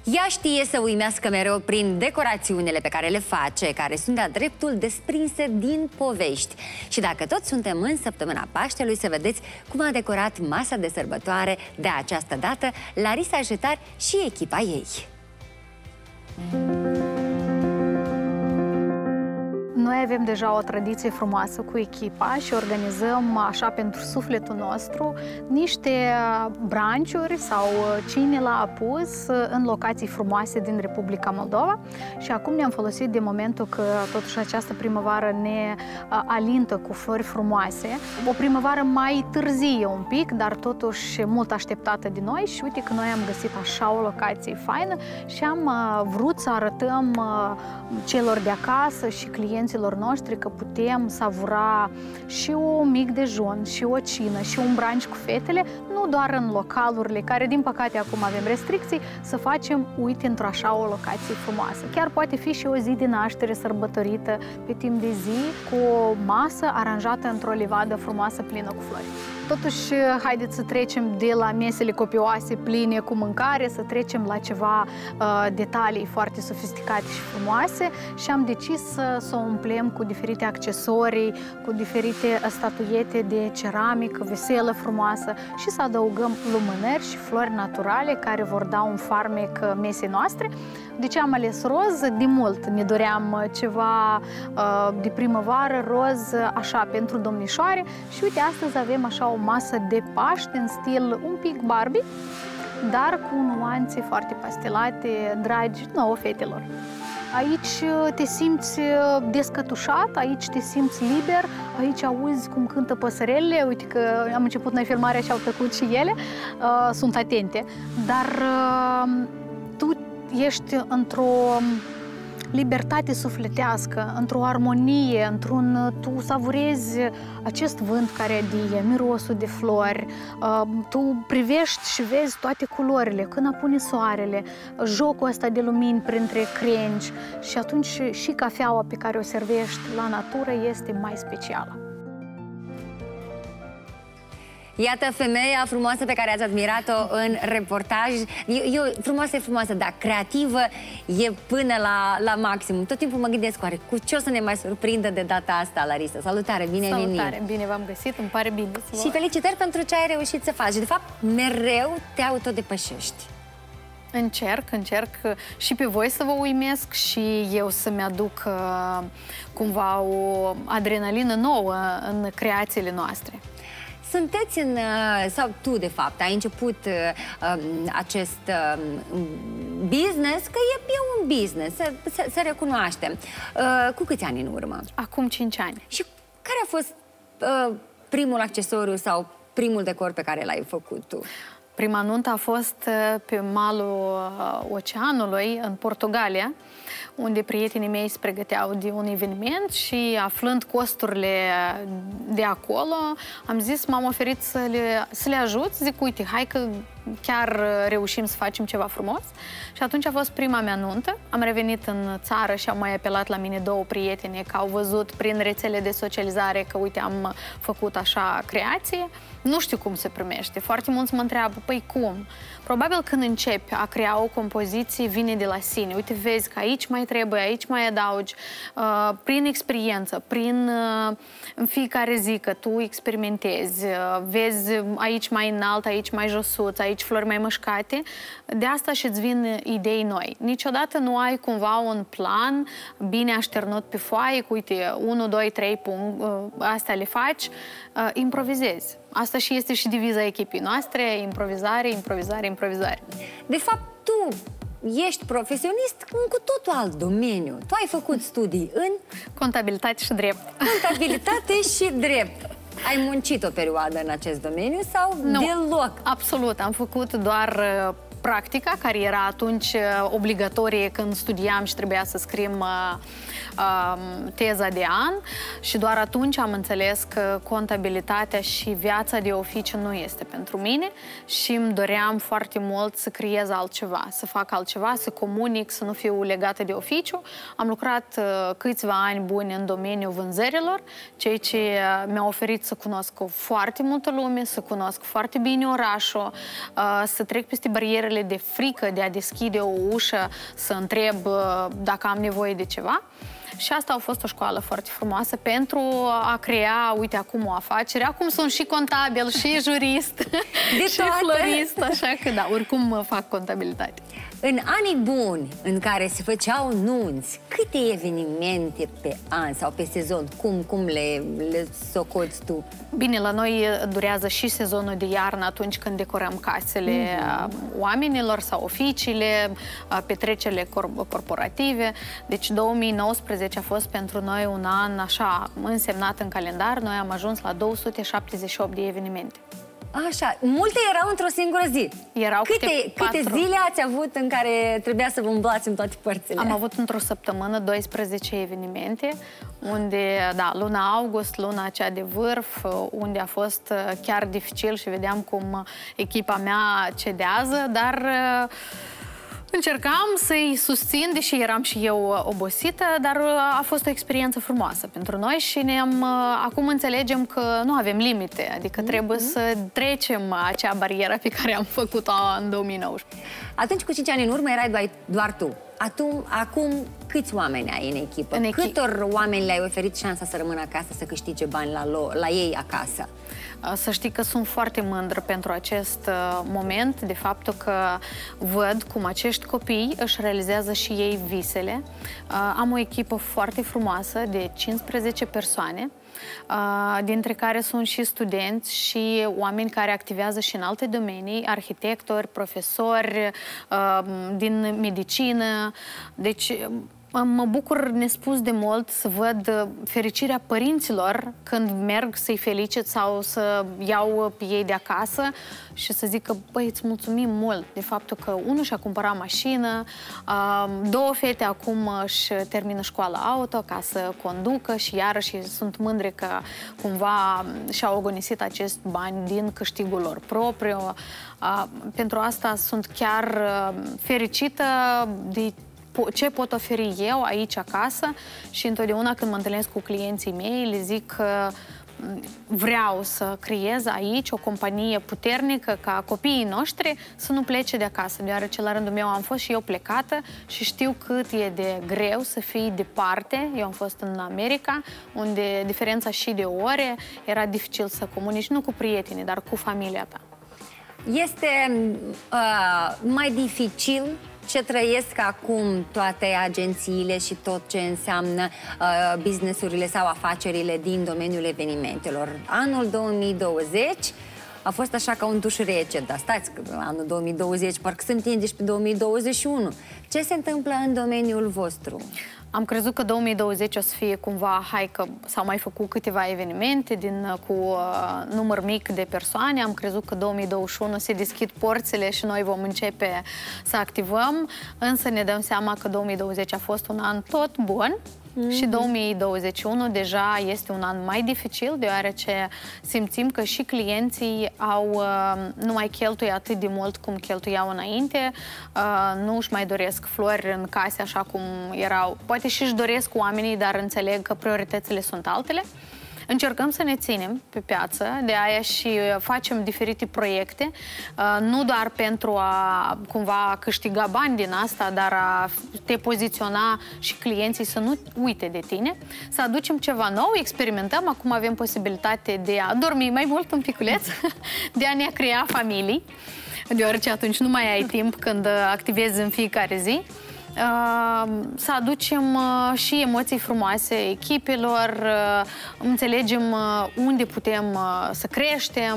Ea știe să uimească mereu prin decorațiunile pe care le face, care sunt de-a dreptul desprinse din povești. Și dacă toți suntem în săptămâna Paștelui, să vedeți cum a decorat masa de sărbătoare de această dată Larisa Jetar și echipa ei. Noi avem deja o tradiție frumoasă cu echipa și organizăm așa pentru sufletul nostru niște branciuri sau cine l-a apus în locații frumoase din Republica Moldova și acum ne-am folosit de momentul că totuși această primăvară ne alintă cu flori frumoase. O primăvară mai târzie un pic, dar totuși mult așteptată de noi și uite că noi am găsit așa o locație faină și am vrut să arătăm celor de acasă și clienților noștri că putem savura și un mic dejun, și o cină, și un brunch cu fetele, nu doar în localurile care, din păcate, acum avem restricții, să facem, uite, într-o așa o locație frumoasă. Chiar poate fi și o zi de naștere sărbătorită pe timp de zi, cu o masă aranjată într-o livadă frumoasă plină cu flori. Totuși, haideți să trecem de la mesele copioase, pline cu mâncare, să trecem la ceva detalii foarte sofisticate și frumoase și am decis să o umplem cu diferite accesorii, cu diferite statuiete de ceramică, veselă frumoasă și să adăugăm lumânări și flori naturale care vor da un farmec mesei noastre. De ce am ales roz? De mult ne doream ceva de primăvară, roz, așa, pentru domnișoare și uite, astăzi avem așa o masă de Paște în stil un pic Barbie, dar cu nuanțe foarte pastelate, dragi nouă fetelor. Aici te simți descătușat, aici te simți liber, aici auzi cum cântă păsărelele, uite că am început noi filmarea și au tăcut și ele, sunt atente, dar tu ești într-o libertate sufletească, într-o armonie, tu savurezi acest vânt care adie, mirosul de flori, tu privești și vezi toate culorile, când apune soarele, jocul ăsta de lumini printre crengi și atunci și cafeaua pe care o servești la natură este mai specială. Iată femeia frumoasă pe care ați admirat-o în reportaj. Frumoasă e frumoasă, dar creativă e până la maximum. Tot timpul mă gândesc, oare cu ce o să ne mai surprindă de data asta, Larisa? Salutare, bine ai venit! Salutare, bine v-am găsit, îmi pare bine să vă... Și felicitări pentru ce ai reușit să faci. De fapt, mereu te autodepășești. Încerc și pe voi să vă uimesc și eu să-mi aduc cumva o adrenalină nouă în creațiile noastre. Sunteți sau tu de fapt, ai început acest business, că e un business, să recunoaștem. Cu câți ani în urmă? Acum 5 ani. Și care a fost primul accesoriu sau primul decor pe care l-ai făcut tu? Prima nuntă a fost pe malul oceanului, în Portugalia, unde prietenii mei se pregăteau de un eveniment și, aflând costurile de acolo, am zis, m-am oferit să le ajut. Zic, uite, hai că chiar reușim să facem ceva frumos. Și atunci a fost prima mea nuntă. Am revenit în țară și am mai apelat la mine două prietene că au văzut prin rețele de socializare că, uite, am făcut așa creație. Nu știu cum se primește. Foarte mulți mă întreabă, păi cum? Probabil când începi a crea o compoziție, vine de la sine. Uite, vezi că aici mai trebuie, aici mai adaugi. Prin experiență, în fiecare zi că tu experimentezi, vezi aici mai înalt, aici mai josuț, aici flori mai mășcate, de asta și-ți vin idei noi. Niciodată nu ai cumva un plan bine așternut pe foaie, cu, uite, 1, 2, 3 punct, astea le faci, improvizezi. Asta și este și diviza echipii noastre, improvizare, improvizare, improvizare. De fapt, tu ești profesionist în cu totul alt domeniu. Tu ai făcut studii în... contabilitate și drept. Contabilitate și drept. Ai muncit o perioadă în acest domeniu sau nu, deloc? Absolut. Am făcut doar practica, care era atunci obligatorie când studiam și trebuia să scriem teza de an și doar atunci am înțeles că contabilitatea și viața de oficiu nu este pentru mine și îmi doream foarte mult să creez altceva, să fac altceva, să comunic, să nu fiu legată de oficiu. Am lucrat câțiva ani buni în domeniul vânzărilor, ceea ce mi-a oferit să cunosc foarte multă lume, să cunosc foarte bine orașul, să trec peste barierele soarele, de frică de a deschide o ușă să întreb dacă am nevoie de ceva. Și asta a fost o școală foarte frumoasă pentru a crea, uite, acum o afacere. Acum sunt și contabil, și jurist, și florist, așa că da, oricum fac contabilitate. În anii buni în care se făceau nunți, câte evenimente pe an sau pe sezon? Cum le socoți tu? Bine, la noi durează și sezonul de iarnă atunci când decorăm casele oamenilor sau oficiile, petrecerile corporative. Deci 2019 a fost pentru noi un an așa însemnat în calendar. Noi am ajuns la 278 de evenimente. Așa, multe erau într-o singură zi. Erau câte zile ați avut în care trebuia să vă umblați în toate părțile? Am avut într-o săptămână 12 evenimente, unde, da, luna august, luna aceea de vârf, unde a fost chiar dificil și vedeam cum echipa mea cedează, dar încercam să-i susțin, deși eram și eu obosită, dar a fost o experiență frumoasă pentru noi și acum înțelegem că nu avem limite, adică trebuie să trecem acea barieră pe care am făcut-o în 2019. Atunci, cu 5 ani în urmă, erai doar tu. Acum, câți oameni ai în echipă? Câtor oameni le-ai oferit șansa să rămână acasă, să câștige bani la ei acasă? Să știi că sunt foarte mândră pentru acest moment, de faptul că văd cum acești copii își realizează și ei visele. Am o echipă foarte frumoasă de 15 persoane, dintre care sunt și studenți și oameni care activează și în alte domenii, arhitectori, profesori, din medicină. Deci mă bucur nespus de mult să văd fericirea părinților când merg să-i felicit sau să iau pe ei de acasă și să zic că, băi, îți mulțumim mult de faptul că unul și-a cumpărat mașină, două fete acum își termină școala auto ca să conducă și iarăși sunt mândre că cumva și-au agonisit acești bani din câștigul lor propriu. Pentru asta sunt chiar fericită de ce pot oferi eu aici acasă și întotdeauna când mă întâlnesc cu clienții mei le zic că vreau să creez aici o companie puternică ca copiii noștri să nu plece de acasă, deoarece la rândul meu am fost și eu plecată și știu cât e de greu să fii departe. Eu am fost în America, unde diferența și de ore era dificil să comunici, nu cu prietenii, dar cu familia ta. Este mai dificil ce trăiesc acum toate agențiile și tot ce înseamnă business-urile sau afacerile din domeniul evenimentelor. Anul 2020 a fost așa ca un duș rece, dar stați că anul 2020 parcă se întinde și pe 2021. Ce se întâmplă în domeniul vostru? Am crezut că 2020 o să fie cumva, hai că s-au mai făcut câteva evenimente cu număr mic de persoane. Am crezut că 2021 se deschid porțile și noi vom începe să activăm, însă ne dăm seama că 2020 a fost un an tot bun. Și 2021 deja este un an mai dificil, deoarece simțim că și clienții nu mai cheltuie atât de mult cum cheltuiau înainte, nu își mai doresc flori în case așa cum erau. Poate și își doresc oamenii, dar înțeleg că prioritățile sunt altele. Încercăm să ne ținem pe piață, de aia și facem diferite proiecte, nu doar pentru a cumva câștiga bani din asta, dar a te poziționa și clienții să nu uite de tine, să aducem ceva nou, experimentăm, acum avem posibilitate de a dormi mai mult un piculeț, de a ne crea familii, deoarece atunci nu mai ai timp când activezi în fiecare zi. Să aducem și emoții frumoase echipelor, înțelegem unde putem să creștem,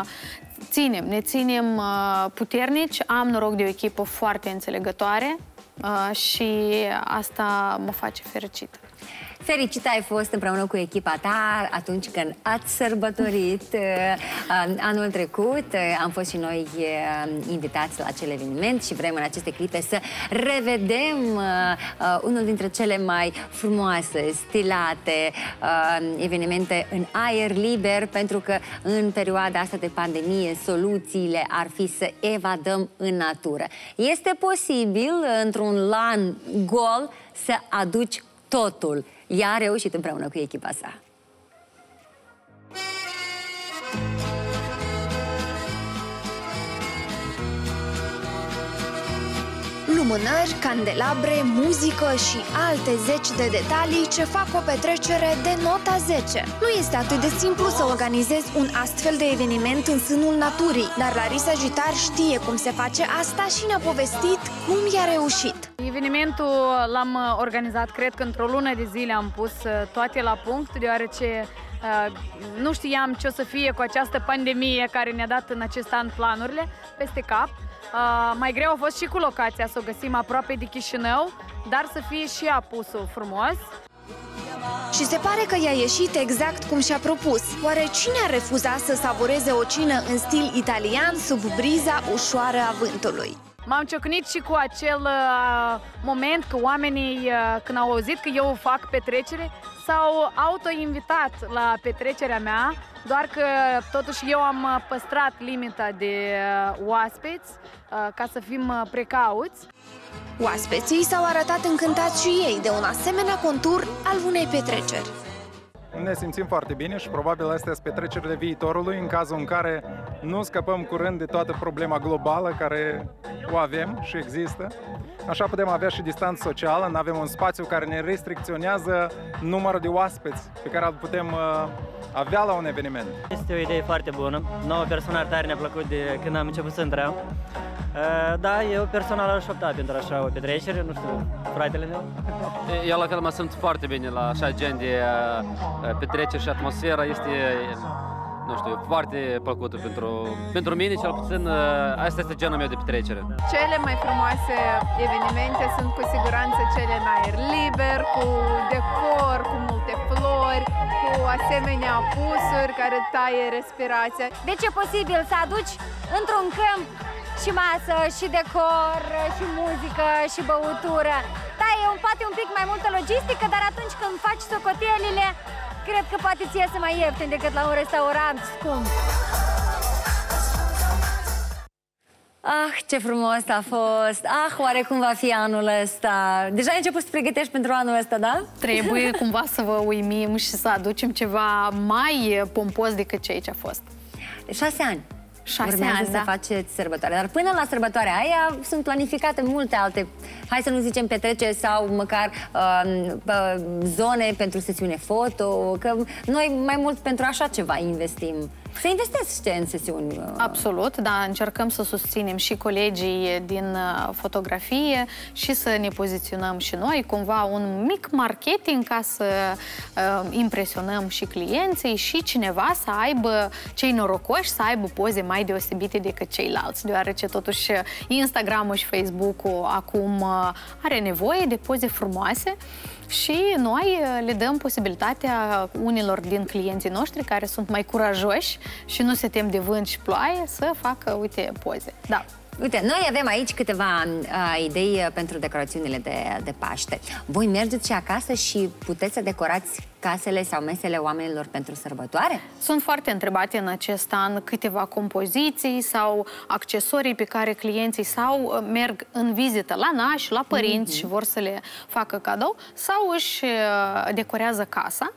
ne ținem puternici. Am noroc de o echipă foarte înțelegătoare și asta mă face fericită. Fericită ai fost împreună cu echipa ta atunci când ați sărbătorit anul trecut. Am fost și noi invitați la acel eveniment și vrem în aceste clipe să revedem unul dintre cele mai frumoase, stilate evenimente în aer liber, pentru că în perioada asta de pandemie soluțiile ar fi să evadăm în natură. Este posibil într-un lan gol să aduci totul. Ea a reușit împreună cu echipa sa. lumânări, candelabre, muzică și alte zeci de detalii ce fac o petrecere de nota 10. Nu este atât de simplu să organizezi un astfel de eveniment în sânul naturii, dar Larisa Jitar știe cum se face asta și ne-a povestit cum i-a reușit. Evenimentul l-am organizat, cred că într-o lună de zile am pus toate la punct, deoarece nu știam ce o să fie cu această pandemie care ne-a dat în acest an planurile peste cap. Mai greu a fost și cu locația, să o găsim aproape de Chișinău, dar să fie și apusul frumos. Și se pare că i-a ieșit exact cum și-a propus. Oare cine ar refuza să savureze o cină în stil italian sub briza ușoară a vântului? M-am ciocnit și cu acel moment că oamenii, când au auzit că eu fac petrecere, s-au auto-invitat la petrecerea mea, doar că totuși eu am păstrat limita de oaspeți ca să fim precauți. Oaspeții s-au arătat încântați și ei de un asemenea contur al unei petreceri. Ne simțim foarte bine și probabil astea sunt petrecerile viitorului în cazul în care nu scăpăm curând de toată problema globală care o avem și există. Așa putem avea și distanță socială, nu avem un spațiu care ne restricționează numărul de oaspeți pe care îl putem avea la un eveniment. Este o idee foarte bună. Nouă personal tare ne-a plăcut de când am început să intrăm. Da, eu personal aș opta pentru așa o petrecere, nu știu, fratele meu. Eu la fel mă simt foarte bine la așa gen de petrecere și atmosfera este, nu știu, foarte plăcută pentru mine, cel puțin asta este genul meu de petrecere. Cele mai frumoase evenimente sunt cu siguranță cele în aer liber, cu decor, cu multe flori, cu asemenea apusuri care taie respirația. Deci e posibil să aduci într-un câmp și masă, și decor, și muzică, și băutură. Da, e poate un pic mai multă logistică, dar atunci când faci socotelile, cred că poate ți iese mai ieftin decât la un restaurant scump. Ah, ce frumos a fost! Ah, oare cum va fi anul ăsta? Deja ai început să pregătești pentru anul ăsta, da? Trebuie cumva să vă uimim și să aducem ceva mai pompos decât ce a fost. 6 ani. 6 Urmează ani, să da. faceți sărbătoare. Dar până la sărbătoarea aia sunt planificate multe alte, hai să nu zicem petreceri sau măcar zone pentru sesiune foto, că noi mai mult pentru așa ceva investim. Se investește în sesiuni. Absolut, da, încercăm să susținem și colegii din fotografie și să ne poziționăm și noi, cumva un mic marketing ca să impresionăm și clienții și cineva să aibă, cei norocoși, să aibă poze mai deosebite decât ceilalți, deoarece totuși Instagram-ul și Facebook-ul acum are nevoie de poze frumoase. Și noi le dăm posibilitatea unilor din clienții noștri care sunt mai curajoși și nu se tem de vânt și ploaie să facă, uite, poze. Da. Uite, noi avem aici câteva idei pentru decorațiunile de Paște. Voi mergeți și acasă și puteți să decorați casele sau mesele oamenilor pentru sărbătoare? Sunt foarte întrebate în acest an câteva compoziții sau accesorii pe care clienții sau merg în vizită la nași, la părinți și vor să le facă cadou sau își decorează casa.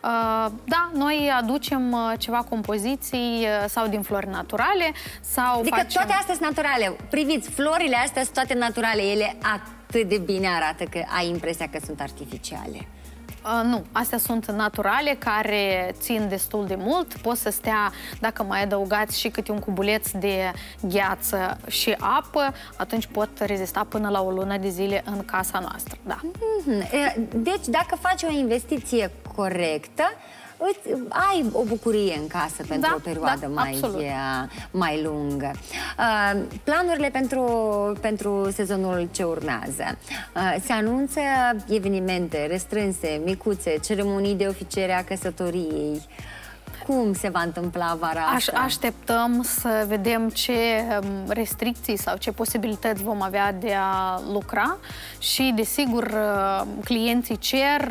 Da, noi aducem ceva compoziții sau din flori naturale sau adică facem... toate astea sunt naturale. Priviți, florile astea sunt toate naturale. Ele atât de bine arată că ai impresia că sunt artificiale. Nu, astea sunt naturale, care țin destul de mult. Pot să stea, dacă mai adăugați și câte un cubuleț de gheață și apă, atunci pot rezista până la o lună de zile în casa noastră. Da. Deci, dacă faci o investiție corectă, ai o bucurie în casă pentru o perioadă mai lungă. Planurile pentru sezonul ce urmează. Se anunță evenimente restrânse, micuțe, ceremonii de oficiere a căsătoriei. Cum se va întâmpla vara asta? Așteptăm să vedem ce restricții sau ce posibilități vom avea de a lucra și, desigur, clienții cer.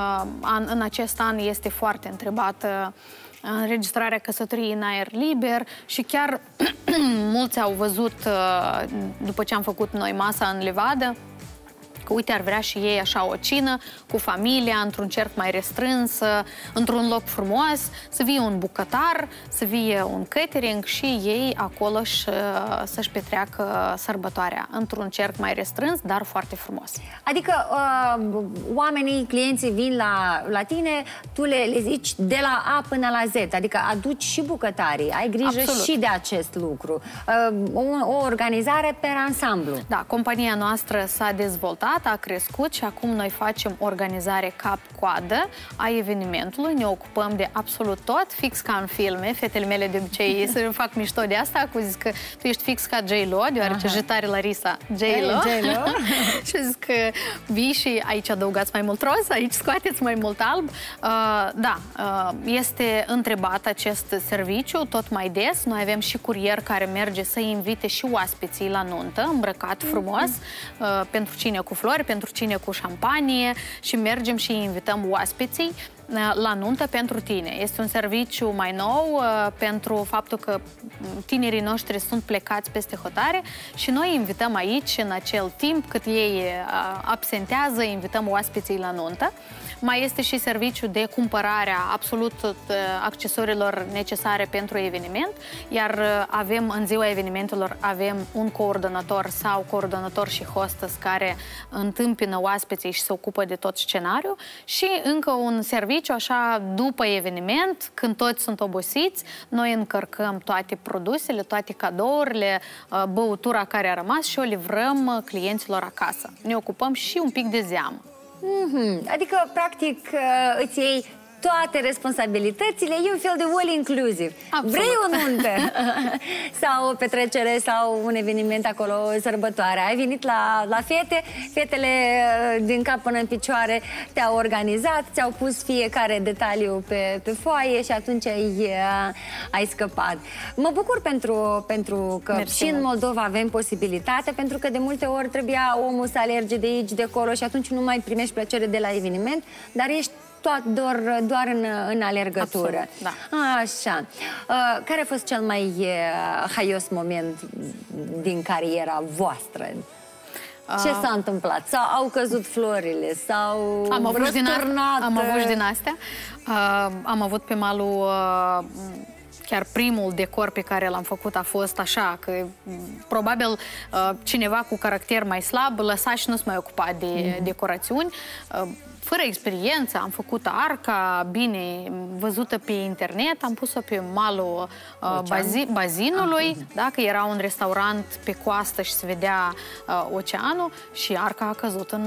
În acest an este foarte întrebată înregistrarea căsătoriei în aer liber și chiar mulți au văzut, după ce am făcut noi masa în livadă, că uite, ar vrea și ei așa o cină cu familia, într-un cerc mai restrâns, într-un loc frumos, să fie un bucătar, să fie un catering și ei acolo să-și petreacă sărbătoarea într-un cerc mai restrâns, dar foarte frumos. Adică oamenii, clienții vin la tine, tu le zici de la A până la Z, adică aduci și bucătarii, ai grijă și de acest lucru. O organizare per ansamblu. Da, compania noastră s-a dezvoltat, a crescut și acum noi facem organizare cap-coadă a evenimentului, ne ocupăm de absolut tot, fix ca în filme. Fetele mele de obicei să fac mișto de asta, cu zis că tu ești fix ca J-Lo, deoarece jetare Larisa J-Lo. Și zic că vii și aici adăugați mai mult roz, aici scoateți mai mult alb. Da, este întrebat acest serviciu tot mai des. Noi avem și curier care merge să invite și oaspeții la nuntă, îmbrăcat frumos, pentru cine cu flori, pentru cine cu șampanie și mergem și invităm oaspeții la nuntă pentru tine. Este un serviciu mai nou pentru faptul că tinerii noștri sunt plecați peste hotare și noi invităm aici, în acel timp cât ei absentează, invităm oaspeții la nuntă. Mai este și serviciu de cumpărare a absolut accesoriilor necesare pentru eveniment, iar avem, în ziua evenimentelor, avem un coordonator sau coordonator și hostess care întâmpină oaspeții și se ocupă de tot scenariul și încă un serviciu, așa, după eveniment, când toți sunt obosiți, noi încărcăm toate produsele, toate cadourile, băutura care a rămas și o livrăm clienților acasă. Ne ocupăm și un pic de zeamă. Adică, practic, îți iei toate responsabilitățile, e un fel de all inclusive. Absolut. Vrei o nuntă sau o petrecere sau un eveniment acolo, o sărbătoare. Ai venit la fete, fetele din cap până în picioare te-au organizat, ți-au pus fiecare detaliu pe foaie și atunci ai scăpat. Mă bucur pentru că și în Moldova avem posibilitate, pentru că de multe ori trebuia omul să alerge de aici, de acolo și atunci nu mai primești plăcere de la eveniment, dar ești doar în alergătură. Absolut, da. Așa. Care a fost cel mai haios moment din cariera voastră? Ce s-a întâmplat? Sau au căzut florile? Sau am avut din astea. Am avut pe malul... Chiar primul decor pe care l-am făcut a fost așa, că probabil cineva cu caracter mai slab lăsa și nu-s mai ocupa de decorațiuni. Fără experiență, am făcut arca, bine văzută pe internet, am pus-o pe malul bazinului, da, că era un restaurant pe coastă și se vedea oceanul și arca a căzut în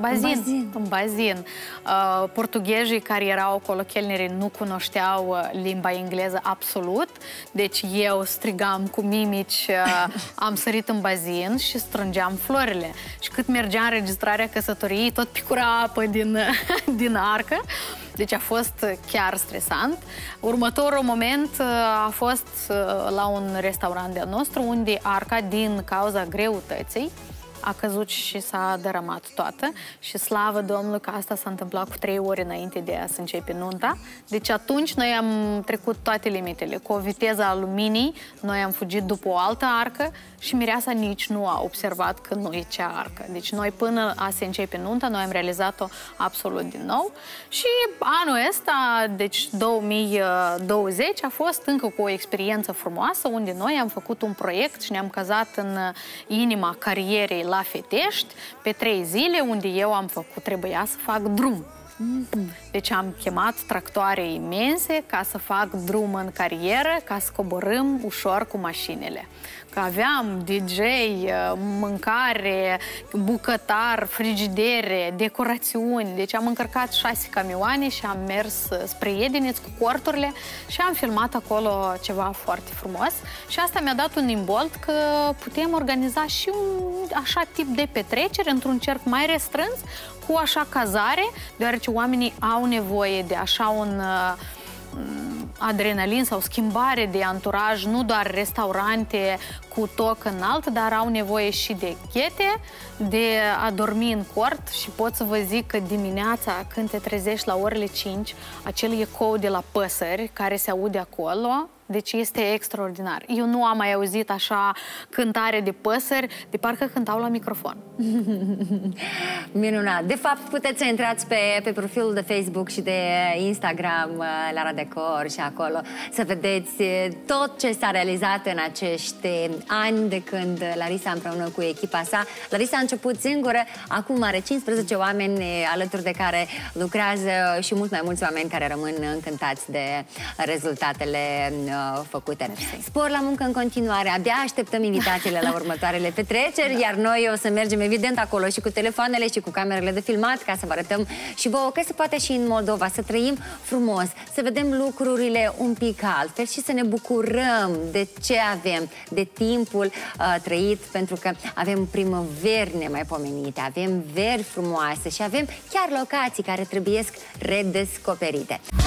bazin. Portughezii care erau acolo, chelnerii, nu cunoșteau limba engleză absolut, deci eu strigam cu mimici, am sărit în bazin și strângeam florile. Și cât mergea înregistrarea căsătoriei, tot picura apă din arcă. Deci a fost chiar stresant. Următorul moment a fost la un restaurant de-al nostru, unde arca, din cauza greutății, a căzut și s-a dărâmat toată și slavă Domnului că asta s-a întâmplat cu 3 ore înainte de a se începe nunta. Deci atunci noi am trecut toate limitele. Cu o viteză a luminii, noi am fugit după o altă arcă și mireasa nici nu a observat că nu e cea arcă. Deci noi până a se începe nunta, noi am realizat-o absolut din nou. Și anul ăsta, deci 2020, a fost încă cu o experiență frumoasă, unde noi am făcut un proiect și ne-am cazat în inima carierei la Fetești, pe 3 zile, unde eu trebuia să fac drum. Deci am chemat tractoare imense ca să fac drum în carieră, ca să coborâm ușor cu mașinile. Că aveam DJ, mâncare, bucătar, frigidere, decorațiuni. Deci am încărcat 6 camioane și am mers spre Iedineț cu corturile și am filmat acolo ceva foarte frumos. Și asta mi-a dat un imbold că putem organiza și un așa tip de petrecere într-un cerc mai restrâns, cu așa cazare, deoarece oamenii au nevoie de așa un adrenalin sau schimbare de anturaj, nu doar restaurante cu toc înalt, dar au nevoie și de ghete, de a dormi în cort și pot să vă zic că dimineața când te trezești la orele 5, acel ecou de la păsări care se aude acolo, Deci este extraordinar. Eu nu am mai auzit așa cântare de păsări, de parcă cântau la microfon. Minunat! De fapt, puteți să intrați pe profilul de Facebook și de Instagram Lara Decor și acolo să vedeți tot ce s-a realizat în acești ani de când Larisa împreună cu echipa sa. Larisa a început singură, acum are 15 oameni alături de care lucrează și mult mai mulți oameni care rămân încântați de rezultatele făcute. Spor la muncă în continuare, abia așteptăm invitațiile la următoarele petreceri, iar noi o să mergem evident acolo și cu telefoanele și cu camerele de filmat ca să vă arătăm și vouă că se poate și în Moldova să trăim frumos, să vedem lucrurile un pic altfel și să ne bucurăm de ce avem, de timpul trăit, pentru că avem primăveri nemaipomenite, avem veri frumoase și avem chiar locații care trebuiesc redescoperite.